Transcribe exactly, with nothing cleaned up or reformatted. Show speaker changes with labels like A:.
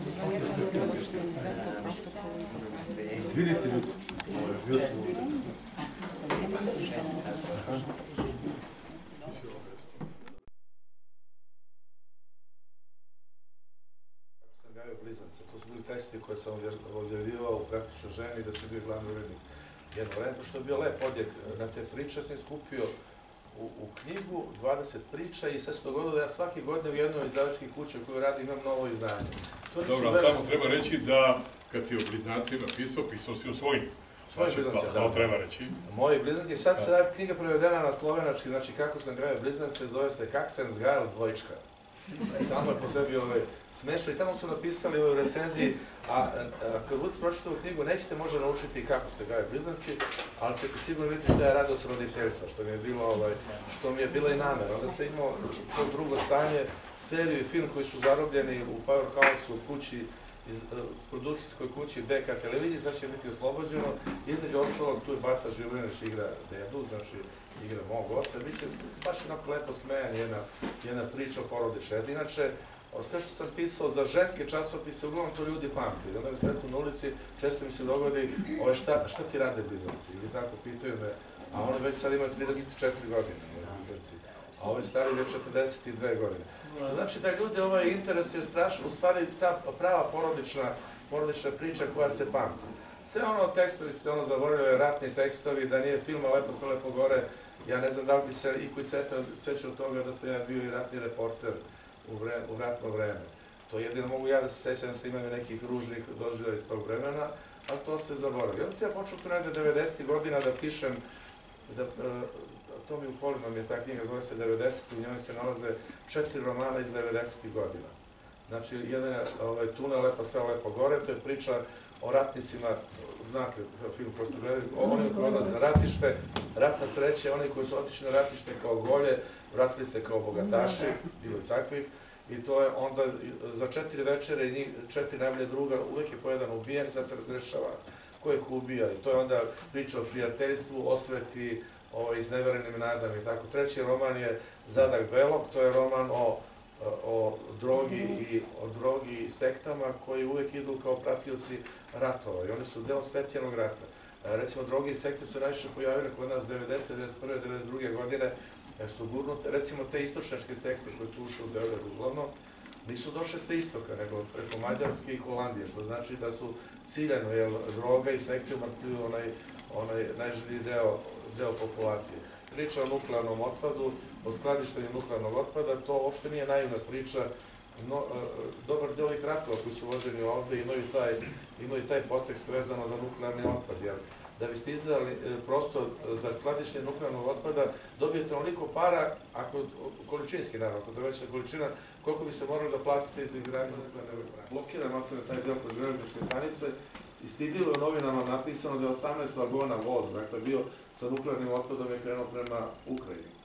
A: Izvinite ljudi. Blizance. To su bili tekstovi koje sam objavljivao u Praktičnoj ženi, da sam bio glavni urednik jedno vreme, što je bio lep odjek na te priče, sam skupio u, u knjigu dvadeset priča i sve se dogodilo da ja svake godine u jednoj izdavačkih kuća u kojoj radim imam novo izdanje.
B: Dobro, ali samo treba reći da kad si o Blizanci napisao, pisao si o svojim.
A: Svoji blizance, da.
B: To treba reći.
A: Moji blizanci. Sad se radi knjiga prevedena na slovenački, znači kako sam gajao blizance, zove se Kak sam zgajal dvojčka. Samo je po sebi smešno i tamo su napisali u recenziji, a kad budete pročitali knjigu nećete možda naučiti kako se gaje blizanci, ali ćete sigurno vidjeti što je radost roditeljstva, što mi je bilo, što mi je bila i namera. Onda sam imao to drugo stanje, seriju i film koji su zarobljeni u Powerhouse-u, kući, produkcijskoj kući B K televiziji, sad će biti oslobođeno. Između ostalog, tu je Bata Življanić igra dedu, znači igra mog oca. Mislim, baš jednako lepo smejanje, jedna priča o porodičnoj. Inače, sve što sam pisao za ženske časopise, uglavnom to ljudi pamti. Onda mi sretnu na ulici, često mi se dogodi, šta ti rade blizanci? Ili tako pitaju me, a oni već sad imaju trideset četiri godine, blizanci. A ovi stari već četrdeset dve godine. Znači da ljudi ovaj interes je strašno, u stvari ta prava porodična priča koja se pamti. Sve ono tekstovi se ono zaboravljaju, ratni tekstovi, da nije filma Lepo se lepo gore, ja ne znam da li bi se i koji seća od toga da sam ja bio i ratni reporter u ratno vreme. To jedino mogu ja da se sećam da sam imao nekih ružnih doživljaja iz tog vremena, ali to se zaboravio. Onda sam ja počeo tu negde devedesetih godina da pišem, to mi u Polinom je ta knjiga, zove se devedeset, u njoj se nalaze četiri romana iz devedesetih godina. Znači, jedan je Tunel, Lepo sve lepo gore, to je priča o ratnicima, znate, film koji ste gledali, oni koji odlaze na ratište, ratna sreća, oni koji su otišli na ratište kao golje, vratili se kao bogataši, bilo i takvih, i to je onda za četiri večere i četiri najbolje druga, uvek je po jedan ubijen, sad se razrešava ko ih ubija, i to je onda priča o prijateljstvu, osveti, o izneverenim nadama i tako. Treći roman je Zadak Belog, to je roman o drogi i sektama koji uvek idu kao pratioci ratova i oni su deo specijalnog rata. Recimo, droge i sekte su najviše pojavile kod nas devedesete, devedeset prve, devedeset druge godine, su gurnute, recimo te istočnjačke sekte koje su ušle u Beograd uglavnom, nisu došle sa istoka, nego preko Mađarske i Holandije, što znači da su ciljeno, jer droga i sekte umrtljuju onaj najželiji deo populacije. Priča o nuklearnom otpadu, o skladištenju nuklearnog otpada, to uopšte nije naivna priča. Dobar deo ovih ratova koji su vođeni ovde imaju taj potekst vezano za nuklearni otpad, jer da biste izdali prostor za skladištenje nuklearnog otpada, dobijete onoliko para, količinski naravno, ako to je veća količina, koliko bi se morali da platite iz izgradnje nuklearne elektrane. Blokiran otvore taj deo kod železničke stanice i stiglo je u novinama napisano da je osamnaest vagona voz, dakle bio sa nuklearnim otpadom je krenuo prema Ukrajini.